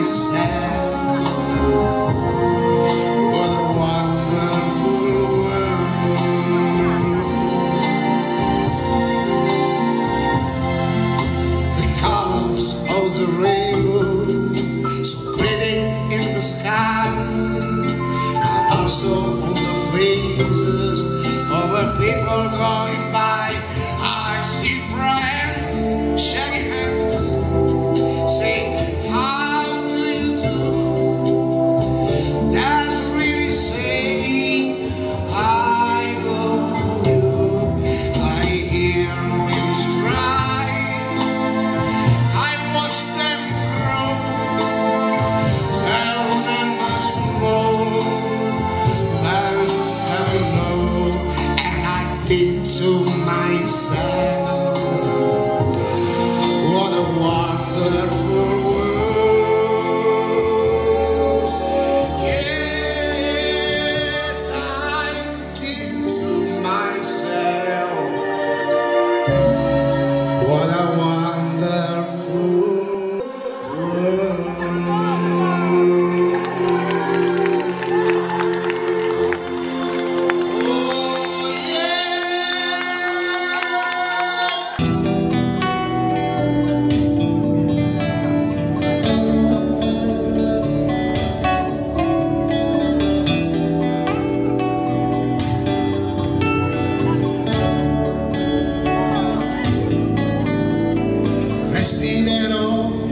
myself. What a wonderful world. The colors of the rainbow, so pretty in the sky, and also on the faces of the people going by. I see friends shaking hands, saying, how do you do? That's really saying, I know you. I hear babies cry, I watch them grow, tell them much more than ever know. And I think to myself, what a wonderful world. Yes, I think to myself, what a wonderful world. Respirerò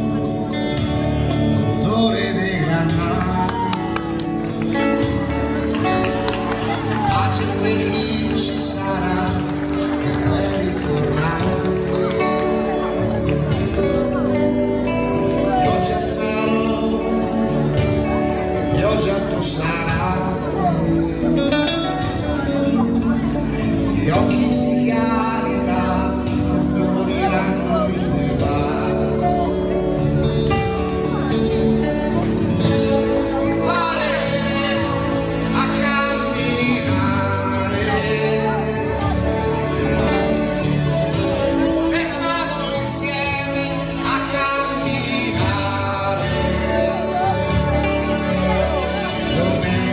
l'odore dei granati, pace per chi ci sarà, per riformare. Pioggia sarò, pioggia tu sarai, gli occhi si chiariranno, fioriranno il romance.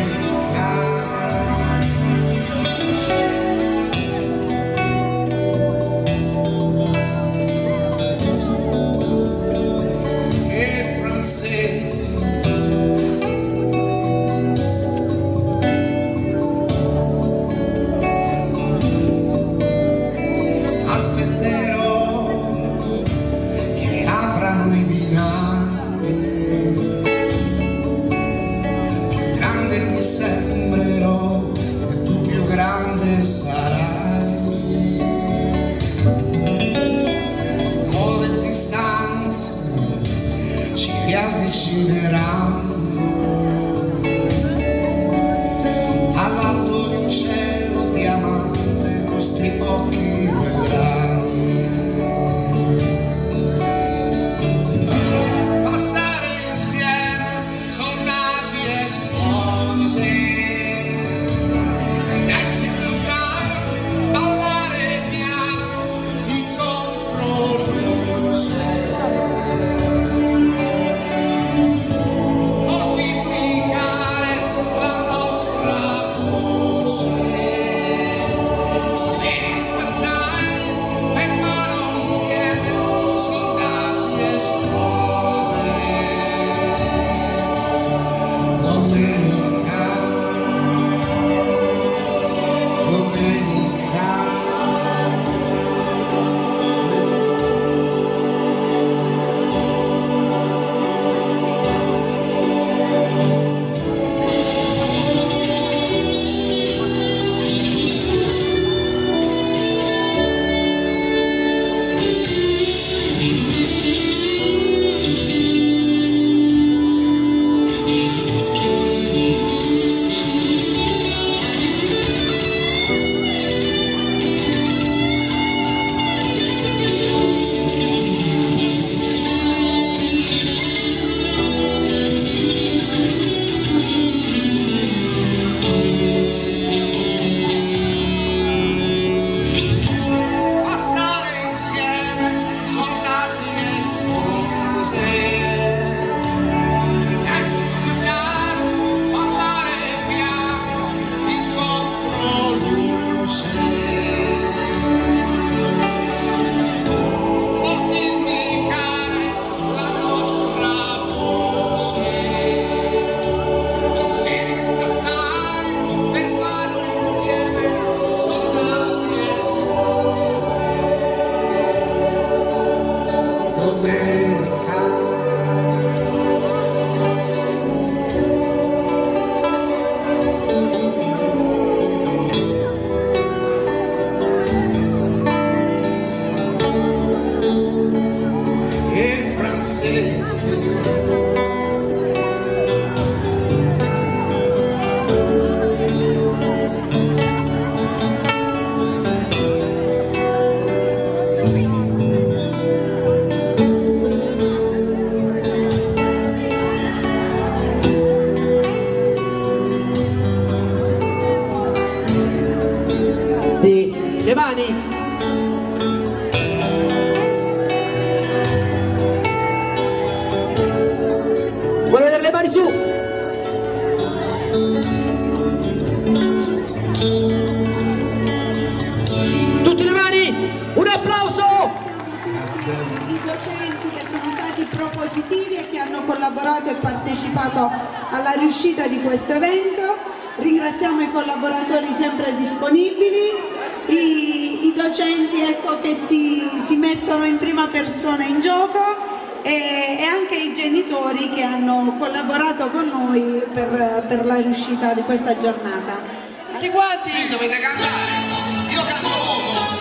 partecipato alla riuscita di questo evento. Ringraziamo i collaboratori sempre disponibili, i docenti, ecco, che si mettono in prima persona in gioco, e anche i genitori che hanno collaborato con noi per la riuscita di questa giornata. Tutti quanti? Sì, dovete cantare. Io canto poco.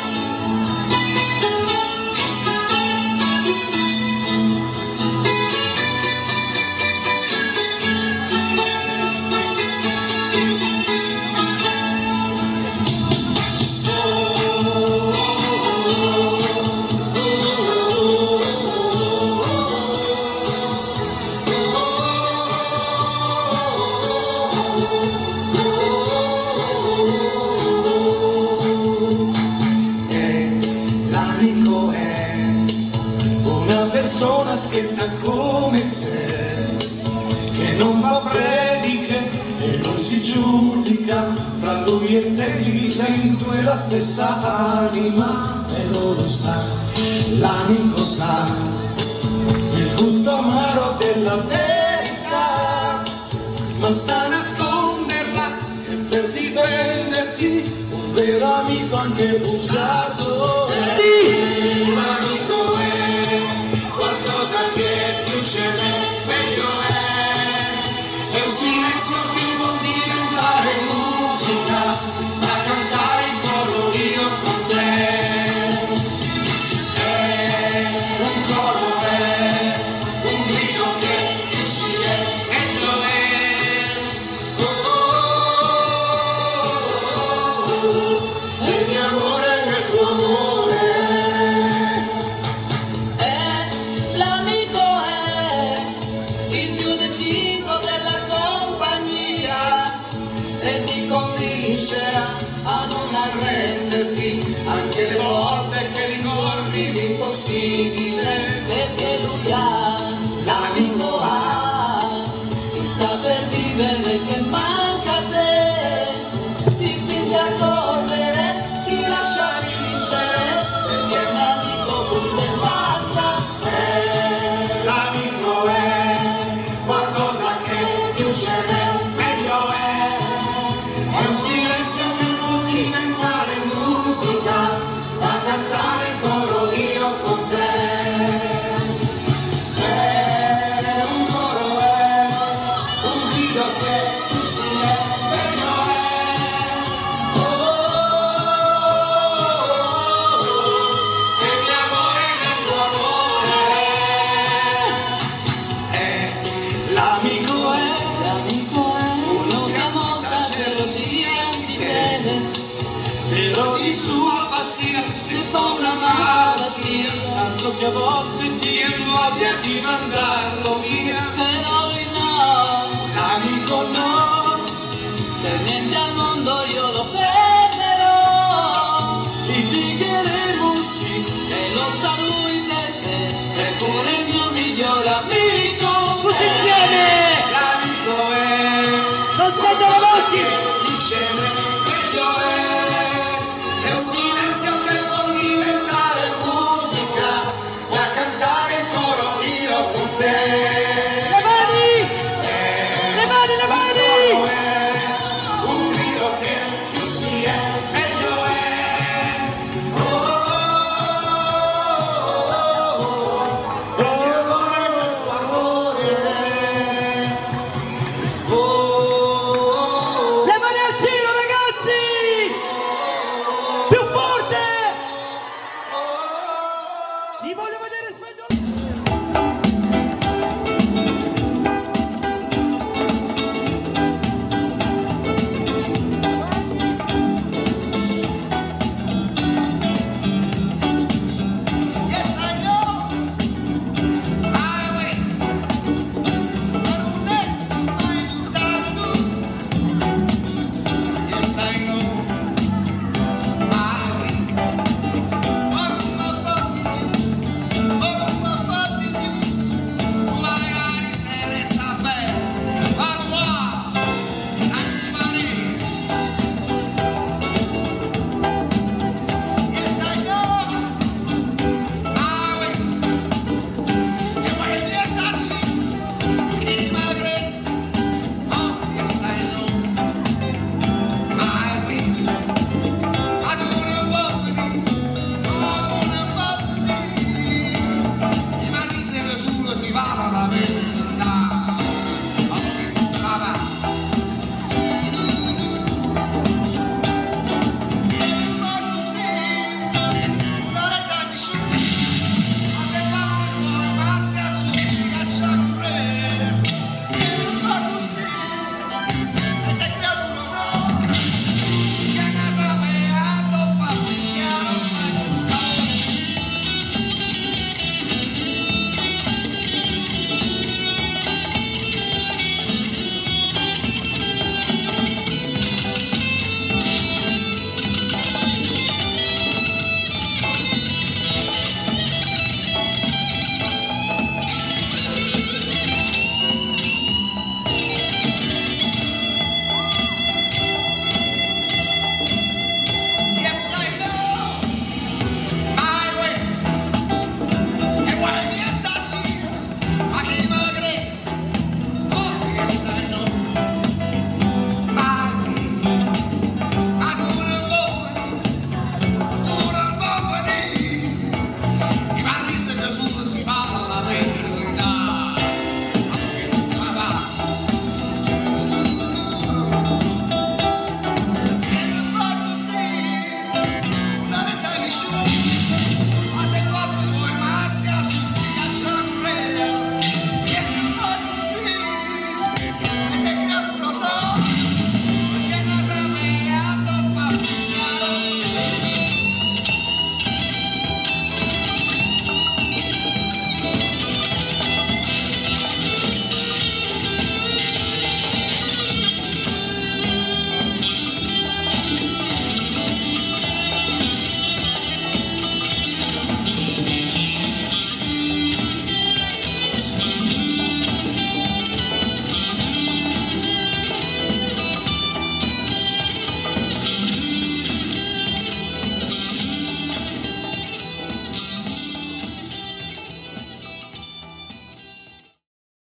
L'amico è una persona schietta come te, che non fa prediche e non si giudica, fra lui e te divisa in due la stessa anima, e lo sa, l'amico sa il gusto amaro della verità, ma sa nasconderla e per difenderti un vero amico anche bugiardo. Un amico è qualcosa che più ce n'è, meglio è un silenzio che può diventare musica, da cantare in coro io con te. È un coro, è un grido che più si è, meglio è. Nel mio amore, nel tuo amore. E ti convince a non arrenderti anche le volte che ricordi l'impossibile, perché lui ha, l'amico ha il saper vivere che manca a te, ti spinge a correre, ti lascia vincere, perché è un amico pur e basta. L'amico è qualcosa che più ce n'è, meglio è un silenzio che può diventare musica, da cantare in coro io con te. È un coro, è un grido che più si è, meglio è. Nel mio amore, nel tuo amore. L'amico è Uno che a molta gelosia ti vede, però di sua pazzia ti fa una malattia, tanto che a volte ti è voglia di mandarlo via. però lui no, L'amico no, per niente al mondo io lo perderò, litigheremo sì, e lo sa lui perché è pure il mio migliore amico. tutti insieme! L'amico è Non siete veloci!